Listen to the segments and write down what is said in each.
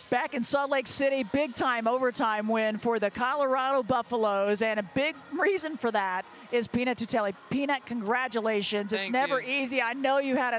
Back in Salt Lake City, big-time overtime win for the Colorado Buffaloes, and a big reason for that is Peanut Tuitele. Peanut, congratulations. It's never easy. I know you had a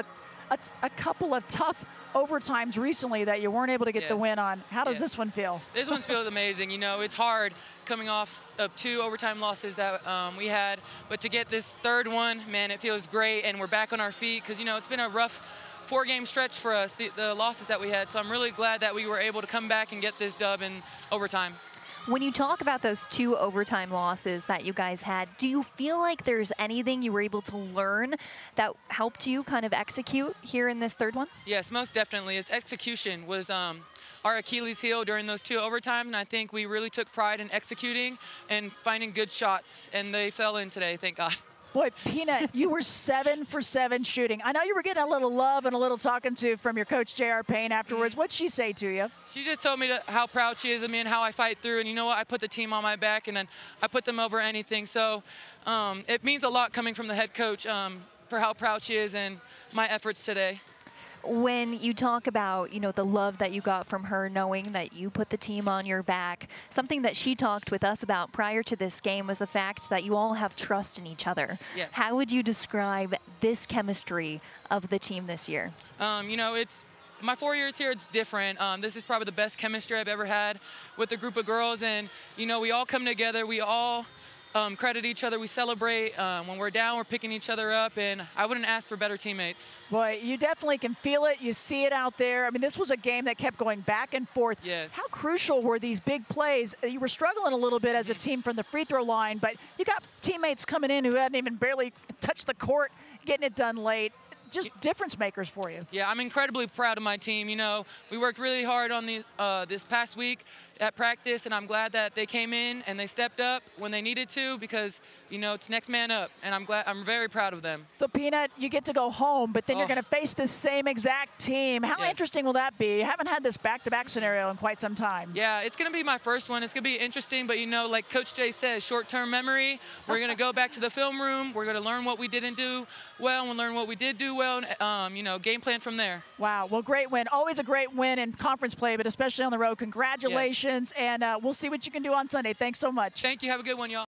couple of tough overtimes recently that you weren't able to get the win on. How does this one feel? This one feels amazing. You know, it's hard coming off of 2 overtime losses that we had, but to get this third one, man, it feels great, and we're back on our feet because, you know, it's been a rough 4-game stretch for us, the losses that we had. So I'm really glad that we were able to come back and get this dub in overtime. When you talk about those 2 overtime losses that you guys had, do you feel like there's anything you were able to learn that helped you kind of execute here in this third one? Yes, most definitely. Its execution was our Achilles heel during those 2 overtimes, and I think we really took pride in executing and finding good shots, and they fell in today, thank God. Boy, Peanut, you were 7 for 7 shooting. I know you were getting a little love and a little talking to from your coach, J.R. Payne, afterwards. What'd she say to you? She just told me how proud she is of me and how I fight through. And you know what? I put the team on my back, and then I put them over anything. So it means a lot coming from the head coach for how proud she is and my efforts today. When you talk about, you know, the love that you got from her, knowing that you put the team on your back, something that she talked with us about prior to this game was the fact that you all have trust in each other. Yeah. How would you describe this chemistry of the team this year? You know, it's my 4 years here, it's different. This is probably the best chemistry I've ever had with a group of girls. And, you know, we all come together. We all credit each other. We celebrate. When we're down, we're picking each other up, and I wouldn't ask for better teammates. Boy, you definitely can feel it. You see it out there. I mean, this was a game that kept going back and forth. Yes. How crucial were these big plays? You were struggling a little bit as a team from the free throw line, but you got teammates coming in who hadn't even barely touched the court, getting it done late. Just difference makers for you. Yeah, I'm incredibly proud of my team. You know, we worked really hard on this past week at practice, and I'm glad that they came in and they stepped up when they needed to because, you know, it's next man up, and I'm very proud of them. So, Peanut, you get to go home, but then you're going to face the same exact team. How interesting will that be? You haven't had this back-to-back scenario in quite some time. Yeah, it's going to be my first one. It's going to be interesting, but, you know, like Coach Jay says, short-term memory. We're going to go back to the film room. We're going to learn what we didn't do well and learn what we did do well, and, you know, game plan from there. Wow, well, great win. Always a great win in conference play, but especially on the road. Congratulations, and we'll see what you can do on Sunday. Thanks so much. Thank you. Have a good one, y'all.